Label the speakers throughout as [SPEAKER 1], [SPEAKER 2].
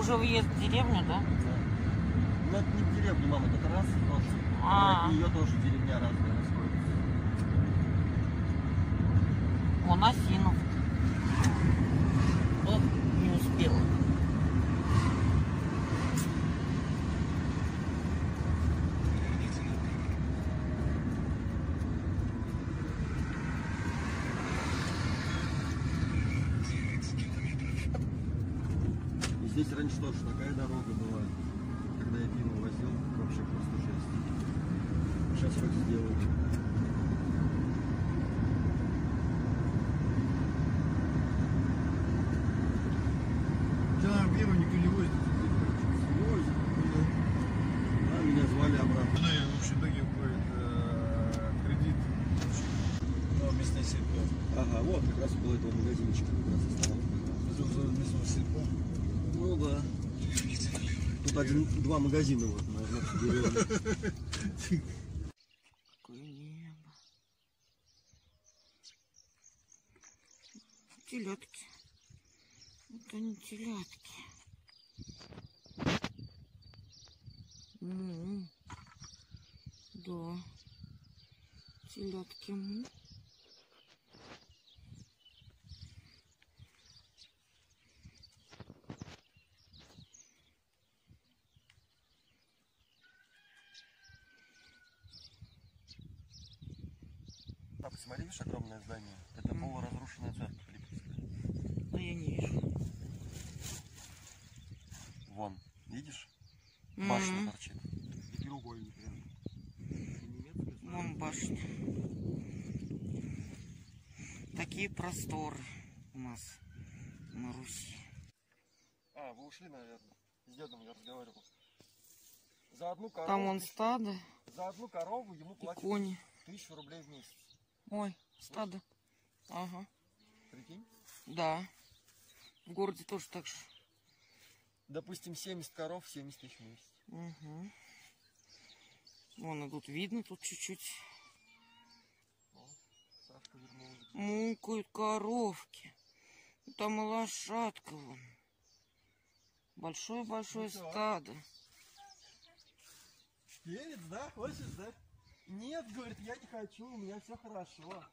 [SPEAKER 1] уже въезд в деревню, да?
[SPEAKER 2] Ну, это не в деревню, мама, это раз тот. Ее тоже деревня разная расходится.
[SPEAKER 1] Вон Осинов. Ох, не успела.
[SPEAKER 2] Здесь раньше тоже такая дорога была, когда я пиво возил, вообще просто жесть. Сейчас хоть сделали.
[SPEAKER 3] Да, пиво никто не возит.
[SPEAKER 2] Возит. А меня звали обратно.
[SPEAKER 3] Да, в общем итоге будет кредит. Ну, местное сельпо.
[SPEAKER 2] Ага, вот как раз около этого магазинчика как раз остановка.
[SPEAKER 3] Местного сельпо.
[SPEAKER 2] Ну да. Тут два магазина вот, наверное, в деревне.
[SPEAKER 1] Какое небо. Телятки. Это не телятки. Да. Телятки.
[SPEAKER 2] А посмотри, видишь огромное здание? Это полуразрушенная церковь Липецкая.
[SPEAKER 1] А я не вижу.
[SPEAKER 2] Вон, видишь? Башня торчит. Треугольник прям.
[SPEAKER 1] Вон башня. Такие просторы у нас на Руси.
[SPEAKER 2] А, вы ушли, наверное. С дедом я разговаривал. За одну корову.
[SPEAKER 1] Там вон стадо.
[SPEAKER 2] За одну корову ему платят
[SPEAKER 1] Кони.
[SPEAKER 2] 1000 рублей в месяц.
[SPEAKER 1] Ой, стадо. Ага.
[SPEAKER 2] Прикинь?
[SPEAKER 1] Да. В городе тоже так же.
[SPEAKER 2] Допустим, 70 коров, 70 тысяч в месяц.
[SPEAKER 1] Угу. Вон идут, видно тут чуть-чуть.
[SPEAKER 2] Сашка вернулась.
[SPEAKER 1] Мукают коровки. Там и лошадка вон. Большое-большое стадо.
[SPEAKER 2] Перец, да? Хочешь, да? Нет, говорит, я не хочу, у меня все хорошо.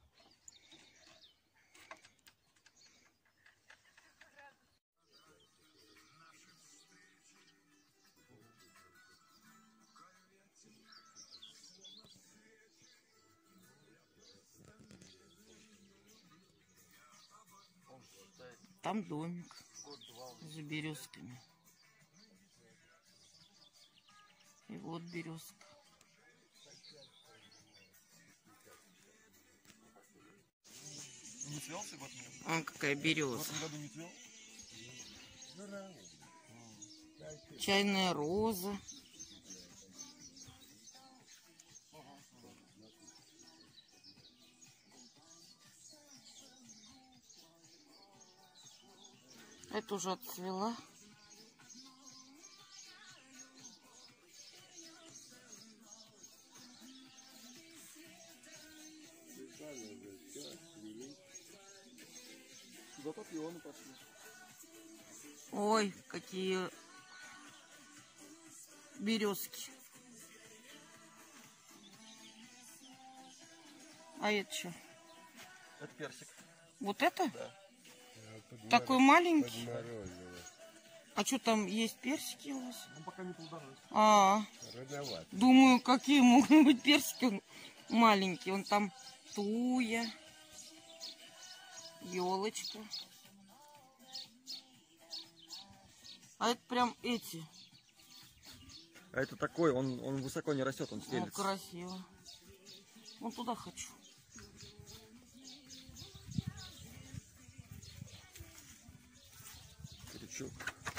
[SPEAKER 1] Там домик за березками. И вот березка.
[SPEAKER 2] Не цвелся год?
[SPEAKER 1] А какая
[SPEAKER 2] В
[SPEAKER 1] береза.
[SPEAKER 2] этом году не цвел?
[SPEAKER 1] Чайная роза. Это уже отцвела.
[SPEAKER 2] Сюда папионы пошли.
[SPEAKER 1] Ой, какие березки. А это что?
[SPEAKER 2] Это персик.
[SPEAKER 1] Вот это?
[SPEAKER 2] Да.
[SPEAKER 1] Такой маленький? А что там есть персики у вас?
[SPEAKER 2] Он пока не плодоносит.
[SPEAKER 3] Рановато.
[SPEAKER 1] Думаю, какие могут быть персики маленькие. Вон там туя, елочка. А это прям эти.
[SPEAKER 2] А это такой, он высоко не растет, он
[SPEAKER 1] Ну,
[SPEAKER 2] стелится.
[SPEAKER 1] красиво. Вон туда хочу.
[SPEAKER 2] Крючок.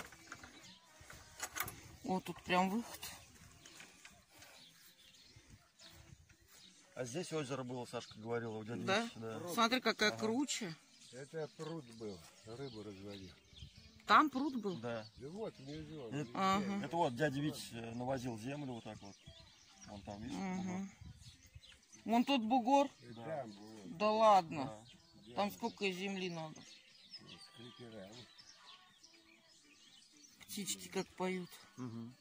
[SPEAKER 1] Вот тут прям выход.
[SPEAKER 2] А здесь озеро было, Сашка говорила, у дяди
[SPEAKER 1] Да?
[SPEAKER 2] Вити, да.
[SPEAKER 1] Смотри, какая круче.
[SPEAKER 3] Это пруд был, рыбу разводил.
[SPEAKER 1] Там пруд был?
[SPEAKER 2] Да.
[SPEAKER 3] Да вот, внизу.
[SPEAKER 1] Ага.
[SPEAKER 2] Это вот дядя Вить навозил землю вот так вот. Вон там, видишь? бугор?
[SPEAKER 1] Вон тот бугор.
[SPEAKER 3] И там было.
[SPEAKER 1] Да ладно.
[SPEAKER 2] Да.
[SPEAKER 1] Там сколько земли надо?
[SPEAKER 3] С кликерами.
[SPEAKER 1] птички как поют.
[SPEAKER 2] Угу.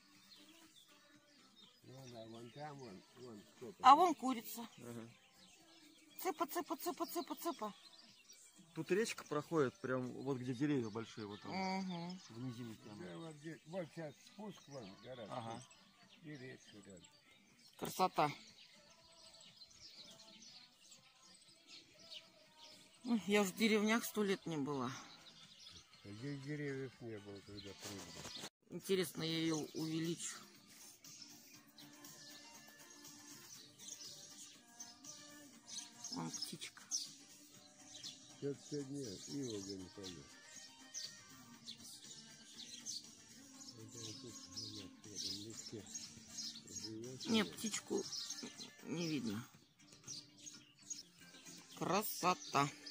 [SPEAKER 3] Вон там, вон кто-то.
[SPEAKER 1] А вон курица.
[SPEAKER 2] Ага.
[SPEAKER 1] Цыпа, цыпа, цыпа, цыпа, цыпа.
[SPEAKER 2] Тут речка проходит, прям вот где деревья большие, вот там,
[SPEAKER 1] Угу.
[SPEAKER 2] в низине прямо.
[SPEAKER 3] Да, вот сейчас спуск, вон, гора.
[SPEAKER 2] Ага.
[SPEAKER 3] спуск. И речка рядом.
[SPEAKER 1] Красота. Я уже в деревнях 100 лет не была.
[SPEAKER 3] Здесь деревьев не было, когда прыгал.
[SPEAKER 1] Интересно, я ее увеличу. Вон птичка.
[SPEAKER 3] Что-то сегодня ива не пойдет.
[SPEAKER 1] Нет, птичку не видно. Красота.